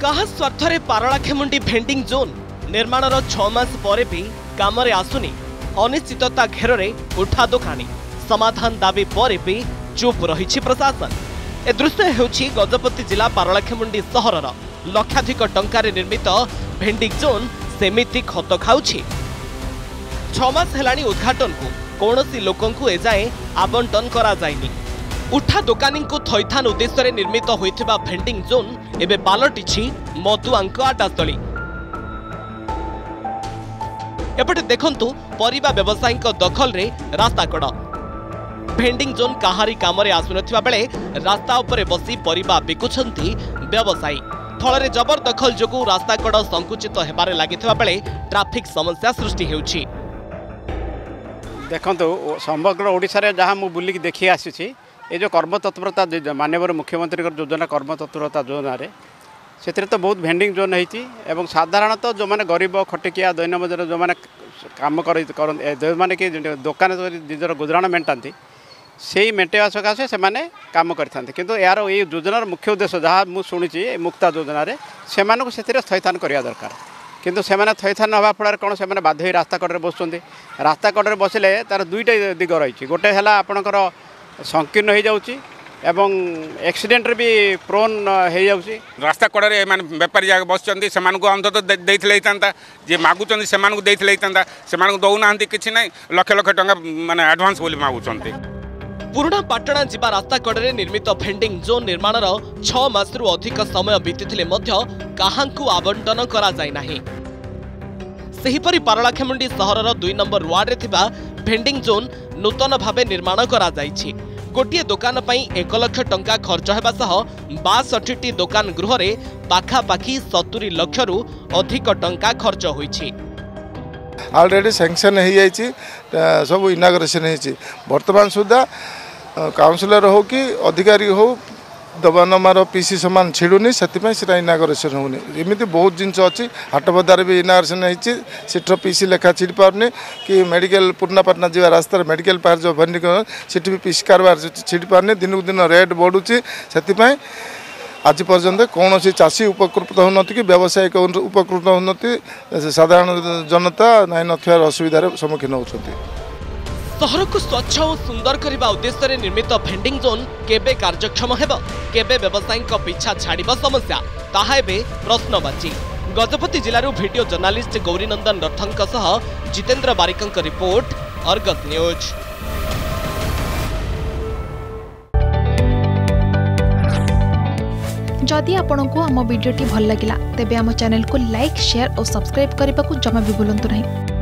कहा स्वार्थरे Paralakhemundi vending zone निर्माणर 6 मास पर भी काम आसुनी अनिश्चितता घेर उठा दोकानी समाधान दाबी पर भी चुप रही प्रशासन। ए दृश्य होछि गजपति जिला पारलाखेमुंडी सहरर लक्षाधिक टंकार निर्मित भेंडिंग जोन सेमिति खत खाउछि। 6 मास हेलानी उद्घाटन को कौनसी लोकंकु एजाए आवंटन करा जायनी। उठा दोकानी को थैथान उद्देश्य निर्मित होइथिबा भेंडिंग जोन एबे पालटिछि मदुआंक आटास्थली। एपटे देखंतु परिबा व्यवसायी दखल रे रास्ता कड़ भेंडिंग जोन काहारी कामरे आसुनथिबा बेले रास्ता उपरे बसी परिबा बिकुछंती व्यवसायी। फल जबरदखल जोगु रास्ता कड़ संकुचित हेबारे लागिथिबा बेले ट्रैफिक समस्या सृष्टि हेउछि। देखंतु समग्र ओडिसा रे जहां मु बुलिक देखि आसीछि ये जो कर्मतत्परता माननीय मुख्यमंत्री योजना कर्मतत्परता योजना से तो बहुत भेंडिंग जोन होती एवं साधारणतः जो मैंने गरीब खटिकिया दैन बजार जो मैंने कम जो मैंने कि दुकान निजर गुजराण मेटाती से मेटेवा सकाशे से मैंने कम करते किंतु यार ये योजनार मुख्य उद्देश्य जहाँ मुझे शुणी मुक्ता योजना से थैथान करवा दरकार किंतु से थैथान हवा फल कौन से बाध्य रास्ता कड़े बसुँच रास्ता कड़े बसिले तार दुईटा दिग रही गोटे है आपणकर संकीर्ण हो जाउची एवं एक्सीडेंट रे भी प्रोन हो जाउची। रास्ता कड़े माने व्यापारी जाग बसचंदी सेमान को अंत देइथले हितांता जे मागुचंदी सेमान को देइथले हितांता सेमान को दउ नाहंती किछि नै लक्ष लक्ष टंका माने एडवांस बोली मागुचंती। पुराना पाटणा जिबा रास्ता कड़े निर्मित भेंडिंग जोन निर्माणर 6 मासरू अधिक समय बीतिथिले मध्य काहांकु आवंटन करा जाय नाही। सेहिपरि पारलाखेमुंडी सहरर 2 नंबर वार्ड रे थिबा भेंडिंग जोन नूतन भावे निर्माण करा जायछि। गोटिए दुकान पई 1 लाख टंका खर्च हेबा सह 62टी दुकान गृह रे पाखापाखी 70 लाख रु अधिक टंका खर्च होईछि। ऑलरेडी सैंक्शन हो जाइए सब इनाग्रेशन हो बर्तमान सुधा काउंसिलर हो कि अधिकारी हो दबानमार पीसी सामान छिड़ुनी से इनाग्रेशन होनी एमती बहुत जिनस अच्छी हाट बजार भी इनाग्रेशन होती सीटर पीसी लेखा छिड़ी पारनी कि मेडिकल पुरनापाटना जी रास्तार मेडिकल पार्क जो भेंडिंग सीट भी पीसी कारबार छिड़ी पारनी दिन को दिन रेट बढ़ुची से आज पर्यंत कौन चाषी उपकृत होती कि व्यावसायिक उपकृत होती साधारण जनता नाई नथिबार असुविधार सम्मुखीन होती। सहर को स्वच्छ और सुंदर करने उद्देश्य निर्मित भेंडिंग जोन केबे कार्यक्षम हेब केबे व्यवसायी पिछा छाड़ समस्या ताहा एबे प्रश्नवाची। गजपति जिलूर वीडियो जर्नालीस्ट गौरीनंदन रथंक सह जितेंद्र बारिकंक रिपोर्ट अर्गस न्यूज। जदि आपंक आम भिडी भल लगा तेब आम चैनल को लाइक शेयर और सब्सक्राइब करने को जमा भी भूलु नहीं।